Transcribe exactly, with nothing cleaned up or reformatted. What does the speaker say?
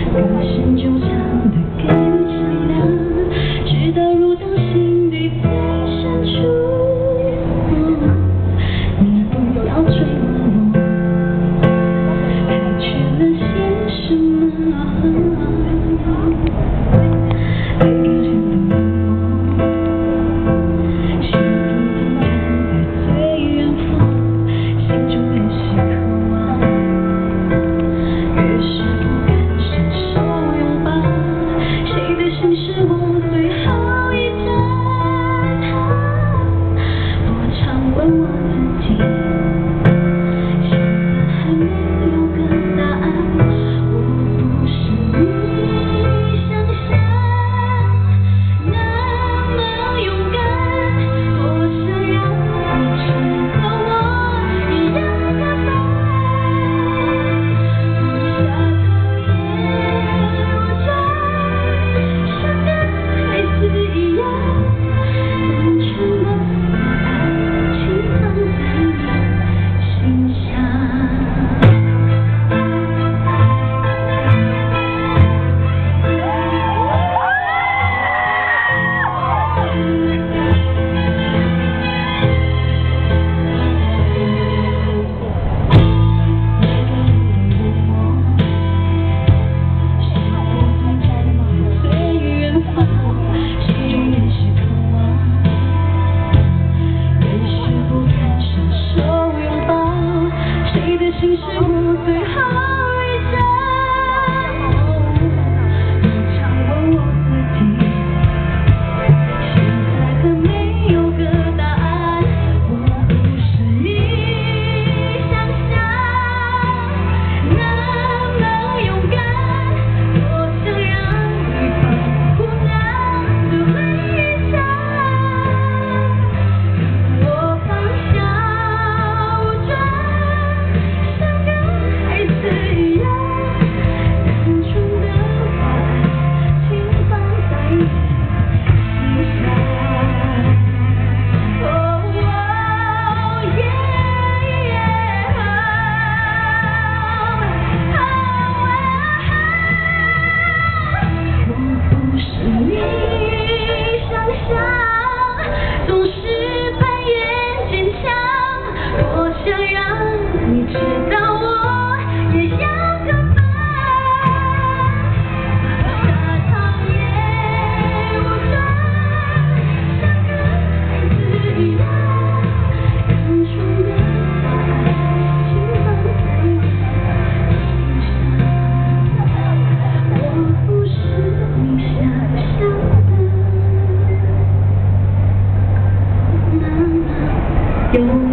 歌声纠缠得更凄凉，直到入到心底最深处。你不要追问我，还缺了些什么？每个人都有我，幸福的站在最远方，心中越是渴望，越是不敢伸手拥抱。谁的心是我最后一站？我常问我自己，现在还没有个答案。我不是你想象那么勇敢，多想让你知道我一样的烦。放下讨厌武装，像个孩子一样，单纯的爱情放在你心上。心是我最后一站，我常问我自己，现在还没有个答案。我不是你想象那么勇敢，多想让你把苦难都回家。我放下武装，像个孩子一样，单纯的把爱情放在你心上。哦耶耶我不是你想象，总是扮演坚强，多想让你知道我也要个伴。放下讨厌武装，像个孩子一样，单纯的把爱情放在你心上。我不是你想象的那么勇敢。